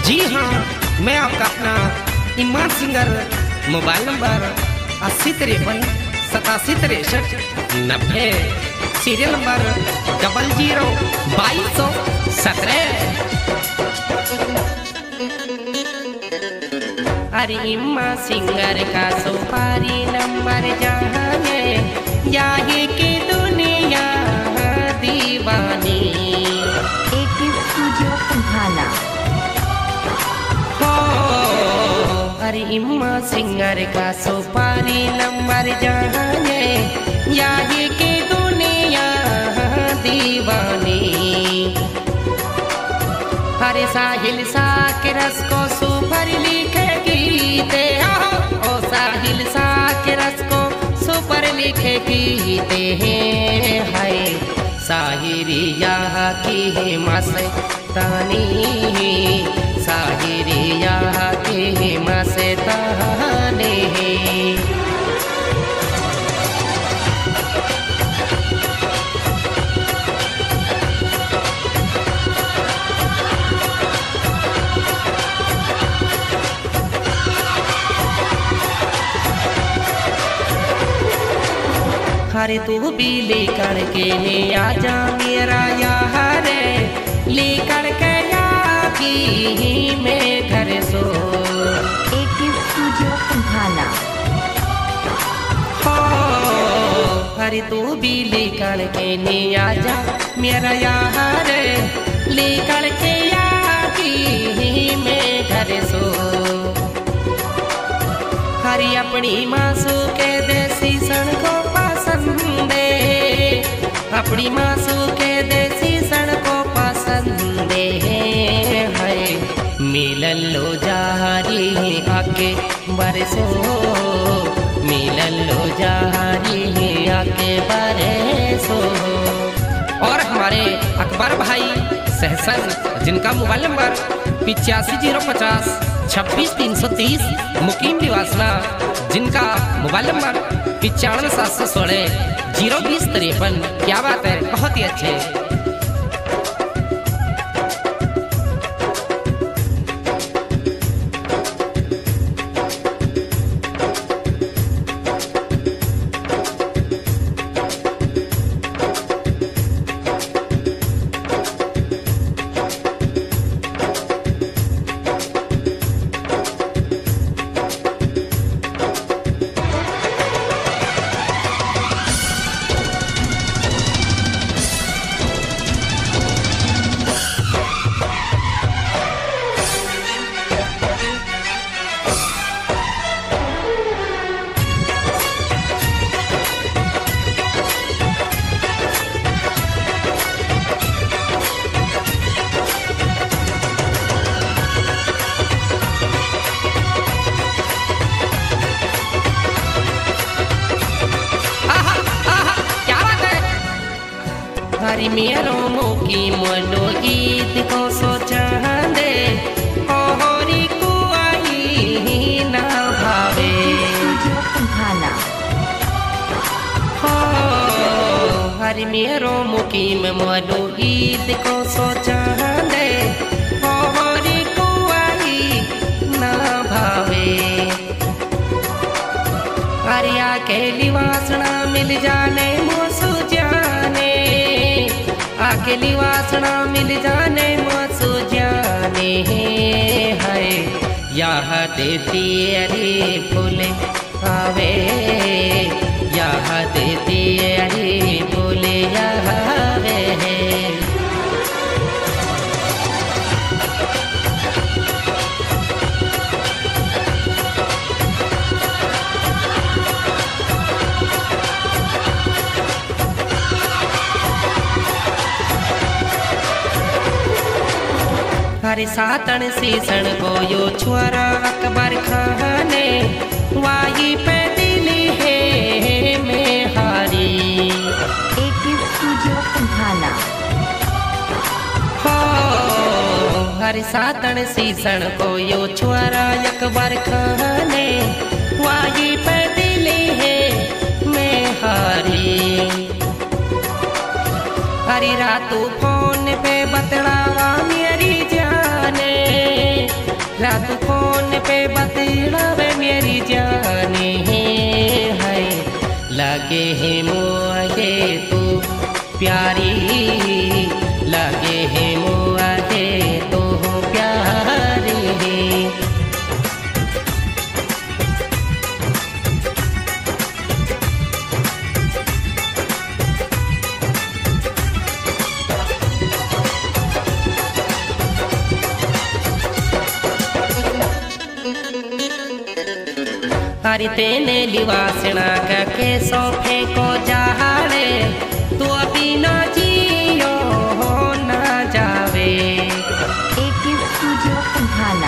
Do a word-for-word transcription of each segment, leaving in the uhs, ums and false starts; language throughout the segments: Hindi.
जी हाँ, मैं आपका अपना ईमान सिंगर। मोबाइल नंबर अस्सी तिरपन सतासी तिरसठ नब्बे, सीरियल नंबर डबल जीरो बाईस सौ सत्रह। अरे इम्मा सिंगर का सुपारी नंबर जाने यही की दुनिया दीवानी। एक स्टूडियो संभाला। अरे इम्मा सिंगर का सुपारी नंबर जाने यही की दुनिया दीवानी। अरे साहिल सा के रस को सुपर लिखे गीते, ओ साहिल सा के रस को सुपर लिखे गीते हैं। हाय साहिरिया की मस्तानी, साहिरिया की मस्तानी। अरे तू भी लेकर के ले आजा मेरा यार, लेकर के आगी में घर सो। एक स्टूडियो संभाला। अरे तू भी लेकर के ले आजा मेरा यार, लेकर के आगी में घर सो। हरी अपनी मासू के देसी सण को पसंदे, अपनी मासू के देसी सण को पसंदे है। मिलन लो जारी आके बरसो, मिलन लो जारी आके बरसो। और हमारे अकबर भाई सहसन, जिनका मोबाइल नंबर पिचासी जीरो पचास छब्बीस तीन सौ तीस, मुकीम निवासना, जिनका मोबाइल नंबर पिचानवे सात सौ सोलह जीरो बीस तिरपन। क्या बात है, बहुत ही अच्छे। हरी मेरो मोकी मोडो गीत को सोचा दे, ओहरी कुआई ना भावे। हो हरी मेरो मुकीम मोडो गीत को सोचा दे, ओहरी कुआई ना भावे। हरी अकेली वासना मिल जाने मोसू जाने, अकेली वासना मिल जाने मोसू जाने है। यह देती अरे फूले आवे, यह देती अरे फूले आवे है। हरे सातन सीसण को यो छोरा अकबर खाने, वाई पे दिली है में हारी। एक स्टूडियो संभाला। हो हरे सातन सीसण को यो छोरा अकबर खाने, वाई पे दिली है में हारी। हरी रातू फोन पे बतलावा मेरी जाने, रात फोन पे बतलावे मेरी जाने है, लागे है मोहे तू प्यारी, लागे है मोहे तो प्यारी। हरि तेने लिवासना का के सोफे को जहाड़े, तू अभी ना जियो हो ना जावे। एक स्टूडियो उठाना।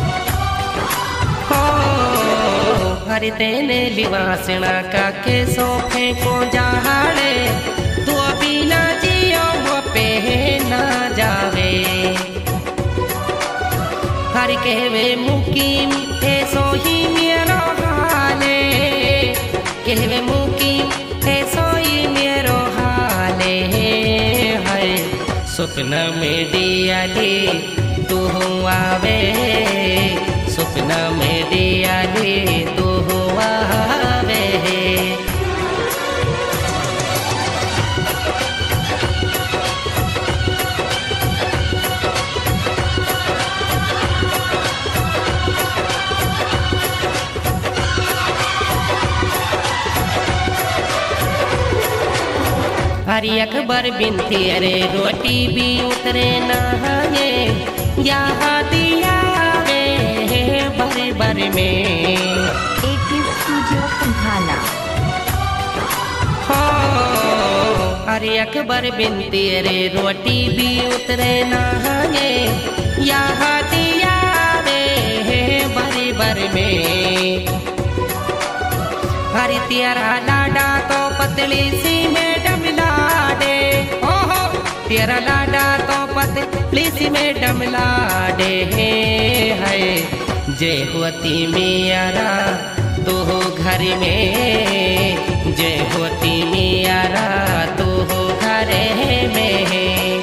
हो हरि तेने लिवासना का के सोफे को जहाड़े, तू अभी ना जियो वो पे ना जावे। हरि कहवे मुकीम ऐसो ही मेरा हाले, कहवे मुकीम ऐसो ही मेरो हाले है। सपना में दिया दे तू आवे, सपना में दिया दे तू आवे। हरि अकबर बिनती अरे रोटी भी उतरे नहाए, यहाँ दिया वे बर बर में। एक स्टूडियो उठाना। हो हरि अकबर बिनती अरे रोटी भी उतरे नहाए, यहाँ दिया वे बर बर में। हरि तेरा लाडा तो पतली सी मैडम लाडे, ओहो तेरा लाडा तो पतली सी मैडम लाडे है। जय होती मेरा तू हो घर में, जय होती मेरा तू हो घर में।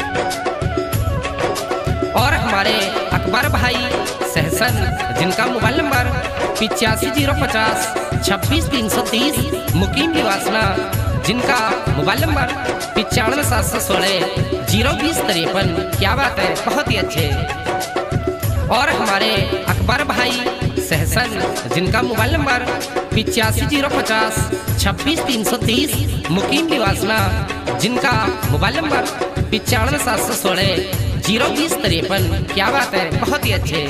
और हमारे अकबर भाई सहसन जिनका मोबाइल नंबर पिचासी जीरो पचास छब्बीस तीन सौ तीस, मुकीम निवासना जिनका मोबाइल नंबर पिचानवे सात सौ सोलह जीरो बीस तिरपन। क्या बात है, बहुत ही अच्छे। और हमारे अकबर भाई सहसन जिनका मोबाइल नंबर पिचासी जीरो पचास छब्बीस तीन सौ तीस, मुकीम निवासना जिनका मोबाइल नंबर पिचानवे सात सौ सोलह जीरो बीस तिरपन। क्या बात है, बहुत ही अच्छे।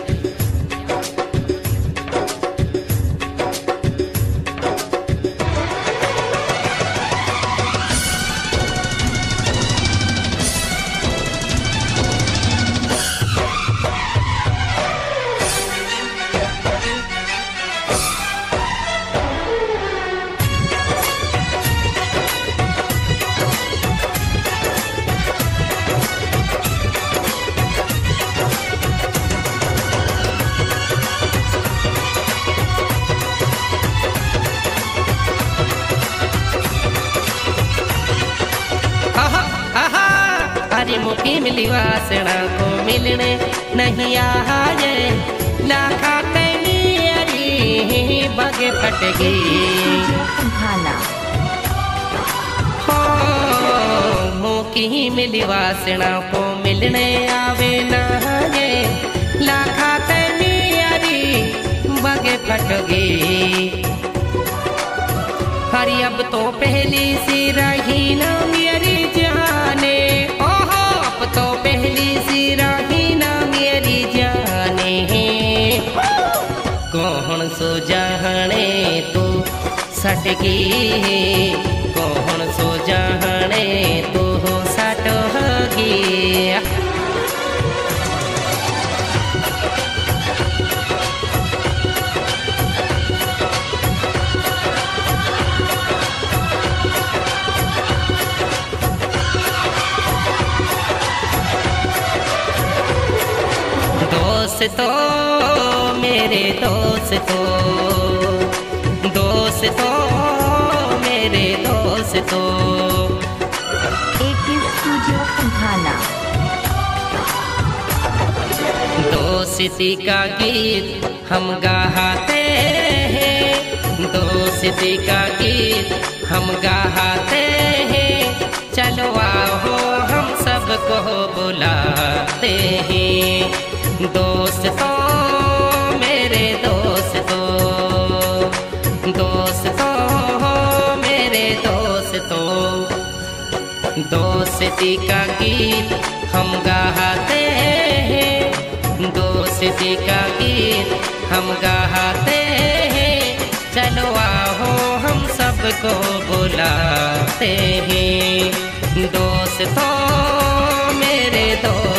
हरि मुकीम लिवासना को मिलने नहीं आए, लाखा तेरी बगे फटगी। हो मुकीम लिवासना को मिलने आवे ना है, लाखा तेरी बगे फटगी। हरि अब तो पहली सी रही ना मेरी जाने, ओहो अब तो पहली सी रही ना मेरी जाने। कौन सो जाने तू सटकी, कौन सो जाने तू सटगी। दोस्तों मेरे दोस्तों, दोस्तों मेरे दोस्तों। एक स्टूडियो उठाना। दोस्ती का गीत हम गाते हैं, दोस्ती का गीत हम गाते हैं। चलो आओ हम सबको बुलाते हैं। दोस्तों मेरे दोस्तों, दोस्तों मेरे दोस्तों, दोस्ती का गीत हम गाते हैं, दोस्ती का गीत हम गाते हैं। चलो आओ हम सबको बुलाते हैं। दोस्तों मेरे दोस्त